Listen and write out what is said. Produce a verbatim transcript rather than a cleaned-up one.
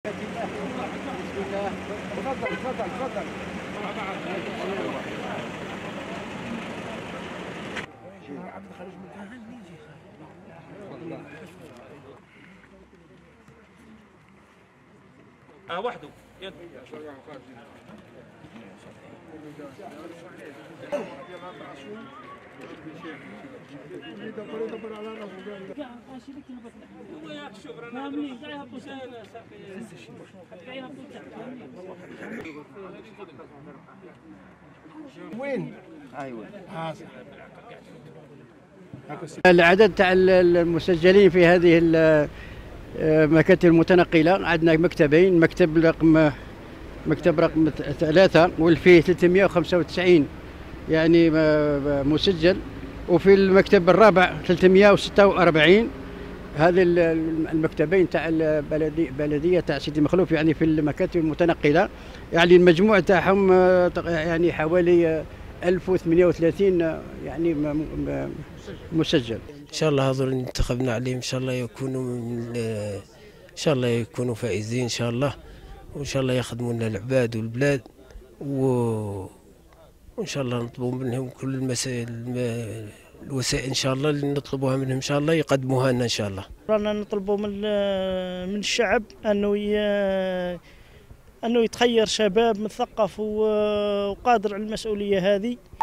تفضل تفضل تفضل. عبد الخالق اه وحده وين؟ ايوه. العدد تاع المسجلين في هذه المكاتب المتنقلة عندنا مكتبين، مكتب رقم مكتب رقم ثلاثة واللي فيه ثلاثمئة وخمسة وتسعين يعني مسجل، وفي المكتب الرابع ثلاثمئة وستة وأربعين. هذه المكتبين تاع البلدية بلدية تاع سيدي مخلوف يعني في المكاتب المتنقلة، يعني المجموع تاعهم يعني حوالي ألف وثمانية وثلاثين يعني مسجل. ان شاء الله هذول اللي انتخبنا عليهم ان شاء الله يكونوا من ان شاء الله يكونوا فائزين ان شاء الله، وان شاء الله يخدموا لنا العباد والبلاد، و... وان شاء الله نطلبوا منهم كل المسائل الوسائل ان شاء الله اللي نطلبوها منهم ان شاء الله يقدموها لنا ان شاء الله. رانا نطلبوا من من الشعب انه ي... انه يتخير شباب مثقف وقادر على المسؤوليه هذه.